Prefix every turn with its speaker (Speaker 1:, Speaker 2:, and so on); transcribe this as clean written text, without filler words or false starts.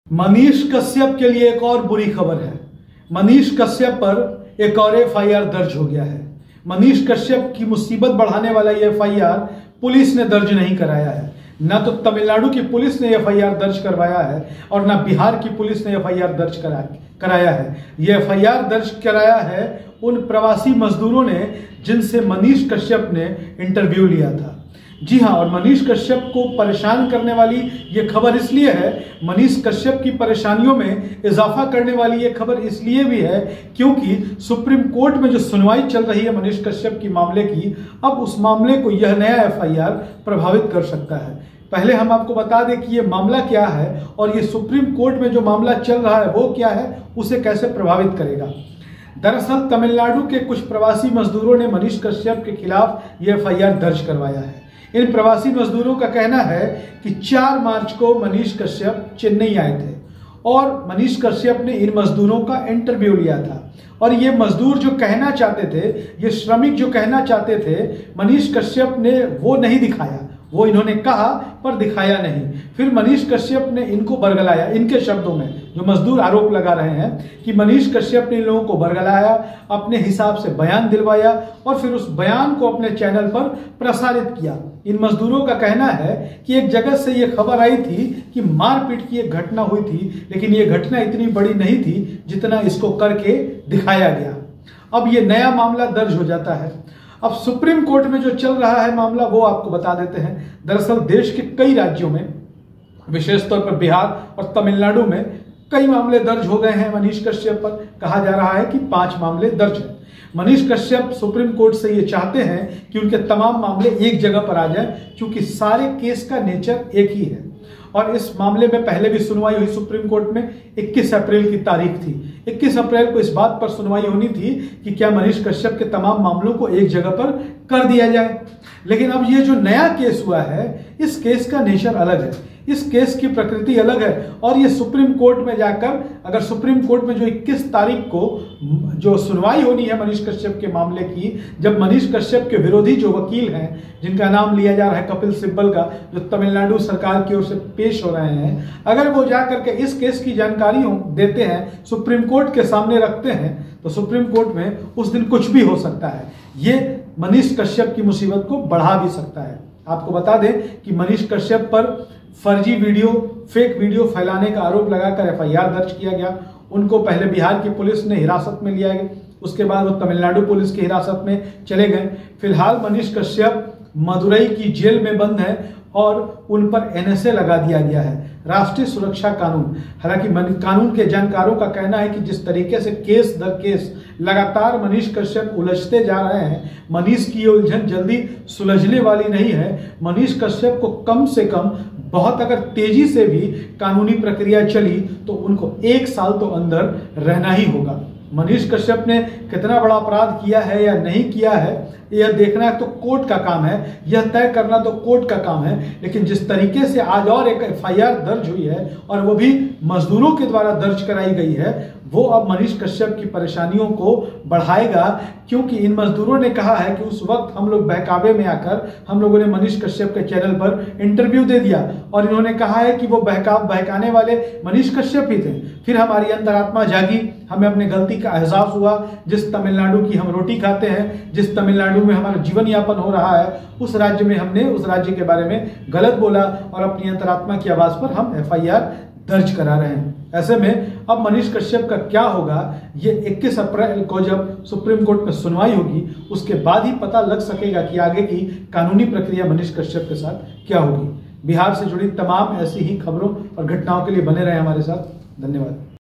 Speaker 1: मनीष कश्यप के लिए एक और बुरी खबर है। मनीष कश्यप पर एक और एफआईआर दर्ज हो गया है। मनीष कश्यप की मुसीबत बढ़ाने वाला ये एफआईआर पुलिस ने दर्ज नहीं कराया है। न तो तमिलनाडु की पुलिस ने एफआईआर दर्ज करवाया है और न बिहार की पुलिस ने एफआईआर दर्ज कराया है। यह एफआईआर दर्ज कराया है उन प्रवासी मजदूरों ने जिनसे मनीष कश्यप ने इंटरव्यू लिया था। जी हाँ, और मनीष कश्यप को परेशान करने वाली ये खबर इसलिए है, मनीष कश्यप की परेशानियों में इजाफा करने वाली ये खबर इसलिए भी है क्योंकि सुप्रीम कोर्ट में जो सुनवाई चल रही है मनीष कश्यप की मामले की, अब उस मामले को यह नया एफआईआर प्रभावित कर सकता है। पहले हम आपको बता दें कि ये मामला क्या है और ये सुप्रीम कोर्ट में जो मामला चल रहा है वो क्या है, उसे कैसे प्रभावित करेगा। दरअसल तमिलनाडु के कुछ प्रवासी मजदूरों ने मनीष कश्यप के खिलाफ ये एफआईआर दर्ज करवाया है। इन प्रवासी मजदूरों का कहना है कि 4 मार्च को मनीष कश्यप चेन्नई आए थे और मनीष कश्यप ने इन मजदूरों का इंटरव्यू लिया था और ये मजदूर जो कहना चाहते थे, ये श्रमिक जो कहना चाहते थे, मनीष कश्यप ने वो नहीं दिखाया। वो इन्होंने कहा पर दिखाया नहीं। फिर मनीष कश्यप ने इनको बरगलाया। इनके शब्दों में जो मजदूर आरोप लगा रहे हैं कि मनीष कश्यप ने इन लोगों को बरगलाया, अपने हिसाब से बयान दिलवाया और फिर उस बयान को अपने चैनल पर प्रसारित किया। इन मजदूरों का कहना है कि एक जगह से ये खबर आई थी कि मारपीट की एक घटना हुई थी, लेकिन ये घटना इतनी बड़ी नहीं थी जितना इसको करके दिखाया गया। अब ये नया मामला दर्ज हो जाता है। अब सुप्रीम कोर्ट में जो चल रहा है मामला वो आपको बता देते हैं। दरअसल देश के कई राज्यों में, विशेष तौर पर बिहार और तमिलनाडु में कई मामले दर्ज हो गए हैं मनीष कश्यप पर। कहा जा रहा है कि 5 मामले दर्ज हैं। मनीष कश्यप सुप्रीम कोर्ट से ये चाहते हैं कि उनके तमाम मामले एक जगह पर आ जाएं, क्योंकि सारे केस का नेचर एक ही है। और इस मामले में पहले भी सुनवाई हुई सुप्रीम कोर्ट में। 21 अप्रैल की तारीख थी। 21 अप्रैल को इस बात पर सुनवाई होनी थी कि क्या मनीष कश्यप के तमाम मामलों को एक जगह पर कर दिया जाए। लेकिन अब ये जो नया केस हुआ है, इस केस का नेचर अलग है, इस केस की प्रकृति अलग है और ये सुप्रीम कोर्ट में जाकर, अगर सुप्रीम कोर्ट में जो 21 तारीख को जो सुनवाई होनी है मनीष कश्यप के मामले की, जब मनीष कश्यप के विरोधी जो वकील हैं, जिनका नाम लिया जा रहा है कपिल सिब्बल का, जो तमिलनाडु सरकार की ओर से पेश हो रहे हैं, अगर वो जाकर के इस केस की जानकारी देते हैं, सुप्रीम कोर्ट के सामने रखते हैं, तो सुप्रीम कोर्ट में उस दिन कुछ भी हो सकता है। ये मनीष कश्यप की मुसीबत को बढ़ा भी सकता है। आपको बता दें कि मनीष कश्यप पर फर्जी वीडियो, फेक वीडियो फैलाने का आरोप लगाकर एफआईआर दर्ज किया गया। उनको पहले बिहार की पुलिस ने हिरासत में लिया गया, उसके बाद वो तमिलनाडु पुलिस की हिरासत में चले गए। फिलहाल मनीष कश्यप मदुरई की जेल में बंद है और उन पर एनएसए लगा दिया गया है, राष्ट्रीय सुरक्षा कानून। हालांकि कानून के जानकारों का कहना है कि जिस तरीके से केस दर केस लगातार मनीष कश्यप उलझते जा रहे हैं, मनीष की ये उलझन जल्दी सुलझने वाली नहीं है। मनीष कश्यप को कम से कम, बहुत अगर तेजी से भी कानूनी प्रक्रिया चली तो उनको 1 साल तो अंदर रहना ही होगा। मनीष कश्यप ने कितना बड़ा अपराध किया है या नहीं किया है, यह देखना तो कोर्ट का काम है, यह तय करना तो कोर्ट का काम है। लेकिन जिस तरीके से आज और एक एफआईआर दर्ज हुई है और वो भी मजदूरों के द्वारा दर्ज कराई गई है, वो अब मनीष कश्यप की परेशानियों को बढ़ाएगा। क्योंकि इन मजदूरों ने कहा है कि उस वक्त हम लोग बहकावे में आकर हम लोगों ने मनीष कश्यप के चैनल पर इंटरव्यू दे दिया और इन्होंने कहा है कि वो बहकाने वाले मनीष कश्यप ही थे। फिर हमारी अंतरात्मा जागी, हमें अपने गलती का एहसास हुआ। जिस तमिलनाडु की हम रोटी खाते हैं, जिस तमिलनाडु में हमारा जीवन यापन हो रहा है, उस राज्य में हमने उस राज्य के बारे में गलत बोला और अपनी अंतरात्मा की आवाज पर हम एफआईआर दर्ज करा रहे हैं। ऐसे में अब मनीष कश्यप का क्या होगा, ये 21 अप्रैल को जब सुप्रीम कोर्ट में सुनवाई होगी, उसके बाद ही पता लग सकेगा कि आगे की कानूनी प्रक्रिया मनीष कश्यप के साथ क्या होगी। बिहार से जुड़ी तमाम ऐसी ही खबरों और घटनाओं के लिए बने रहे हमारे साथ। धन्यवाद।